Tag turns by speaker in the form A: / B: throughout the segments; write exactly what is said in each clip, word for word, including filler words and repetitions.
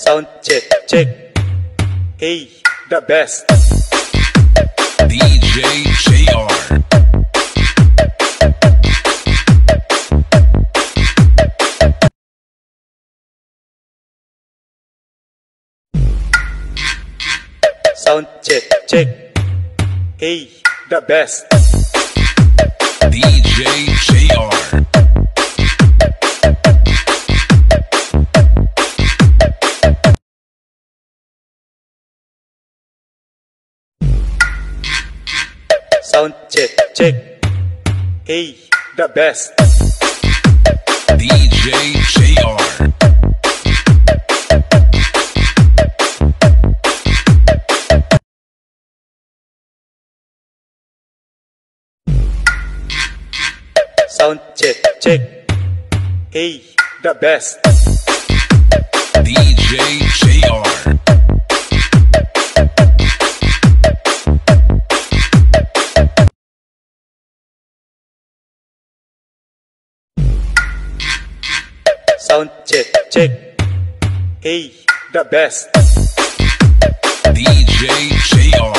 A: Sound check, check. Hey, the best.
B: D J J R.
A: Sound check, check. Hey, the best.
B: D J J R.
A: Sound check, check. Hey, the best.
B: D J J R.
A: Sound check, check. Hey, the best.
B: D J J R.
A: Sound check, check. Hey, the best.
B: D J J R.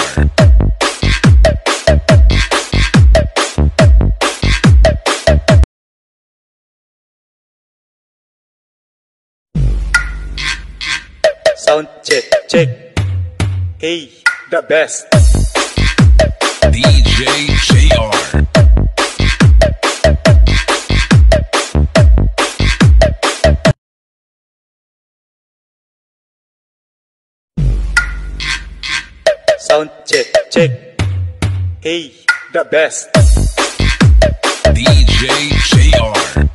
A: Sound check, check. Hey, the best.
B: D J J R.
A: Sound check, check. Hey, the best.
B: D J J R.